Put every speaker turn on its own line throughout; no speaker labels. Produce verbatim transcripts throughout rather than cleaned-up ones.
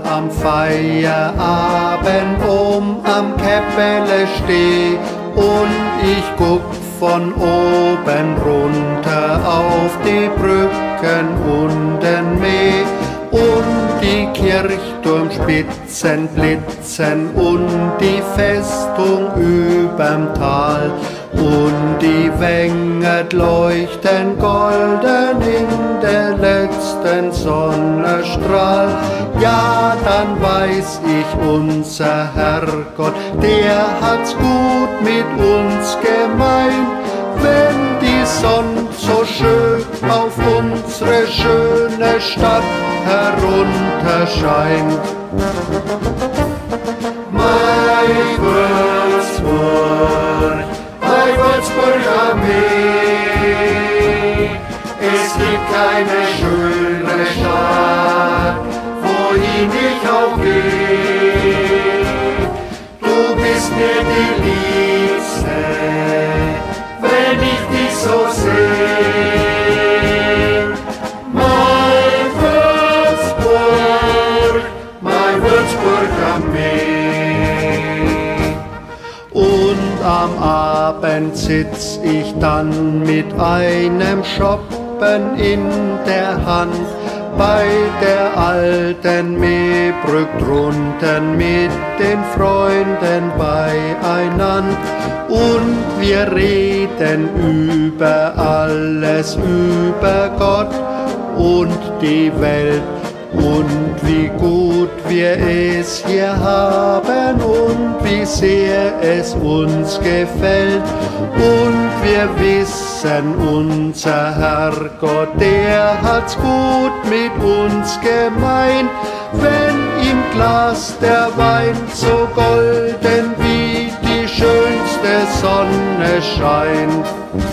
am Feierabend oben am Käppele steh und ich guck von oben runter auf die Brücken und den Mee und die Kirchturmspitzen blitzen und die Festung überm Tal und die Wenger leuchten golden in der letzten Sonnenstrahl. Ja, dann weiß ich, unser Herrgott, der hat's gut mit uns gemeint, wenn die Sonne so schön auf unsere schöne Stadt herunterscheint. Mein Würzburg, mein Würzburger Armee, es gibt keine schönere Stadt, wohin ich auch geh. Du bist mir die Liebste, wenn ich dich so seh. Mein Würzburg, mein Würzburger Armee. Und am Abend sitz ich dann mit einem Schoppen in der Hand bei der alten Meebrück drunten mit den Freunden beieinander und wir reden über alles, über Gott und die Welt und wie gut wir es hier haben und wie sehr es uns gefällt. Und wir wissen, unser Herrgott, der hat's gut mit uns gemeint, wenn im Glas der Wein so golden wie die schönste Sonne scheint.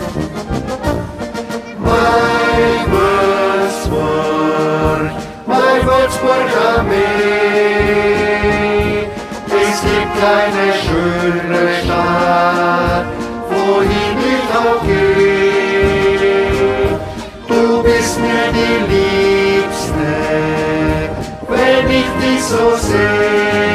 Mein Würzburg, mein Würzburger Armee, es gibt keine schönere Stadt, wohin ich auch geh. Du bist mir die Liebste, wenn ich dich so seh.